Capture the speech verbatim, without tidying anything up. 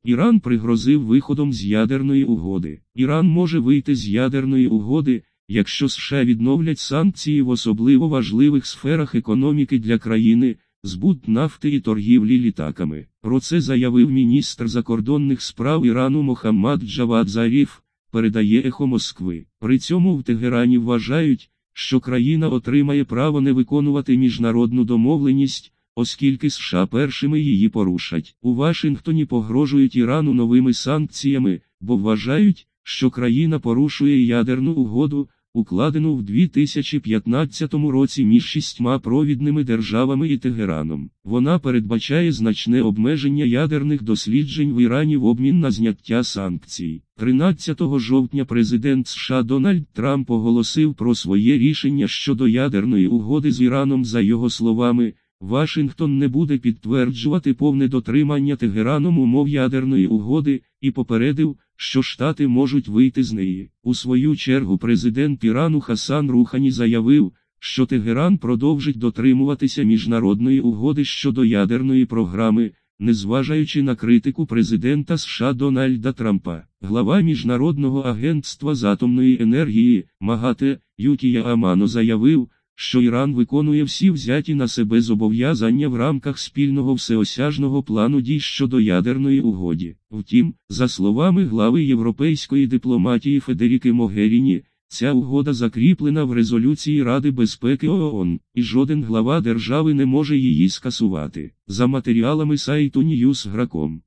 Іран пригрозив виходом з ядерної угоди. Іран може вийти з ядерної угоди, якщо США відновлять санкції в особливо важливих сферах економіки для країни, збут нафти і торгівлі літаками. Про це заявив міністр закордонних справ Ірану Мохаммад Джавад Заріф, передає Ехо Москви. При цьому в Тегерані вважають, що країна отримає право не виконувати міжнародну домовленість, оскільки США першими її порушать. У Вашингтоні погрожують Ірану новими санкціями, бо вважають, що країна порушує ядерну угоду, укладену в дві тисячі п'ятнадцятому році між шістьма провідними державами і Тегераном. Вона передбачає значне обмеження ядерних досліджень в Ірані в обмін на зняття санкцій. тринадцятого жовтня президент США Дональд Трамп оголосив про своє рішення щодо ядерної угоди з Іраном. За його словами, Вашингтон не буде підтверджувати повне дотримання Тегераном умов ядерної угоди, і попередив, що Штати можуть вийти з неї. У свою чергу президент Ірану Хасан Рухані заявив, що Тегеран продовжить дотримуватися міжнародної угоди щодо ядерної програми, незважаючи на критику президента США Дональда Трампа. Глава Міжнародного агентства з атомної енергії, МАГАТЕ, Ютія Амано заявив, що Іран виконує всі взяті на себе зобов'язання в рамках спільного всеосяжного плану дій щодо ядерної угоди. Втім, за словами глави європейської дипломатії Федеріки Могеріні, ця угода закріплена в резолюції Ради безпеки ООН, і жоден глава держави не може її скасувати. За матеріалами сайту Ньюс точка гром.